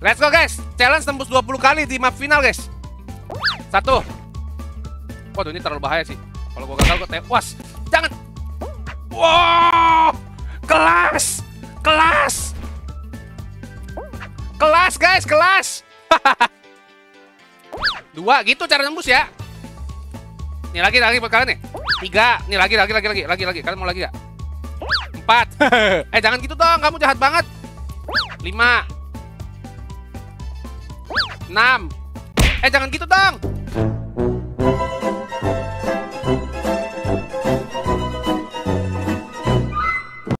Let's go guys. Challenge tembus 20 kali di map final guys. 1. Waduh ini terlalu bahaya sih. Kalau gua gagal gua tewas. Jangan. Wow. Kelas. Kelas. Kelas guys, kelas. 2 gitu cara nembus ya. Nih lagi buat kalian nih. 3. Nih lagi. Kalian mau lagi gak? 4. Jangan gitu dong, kamu jahat banget. 5. 6. Jangan gitu dong.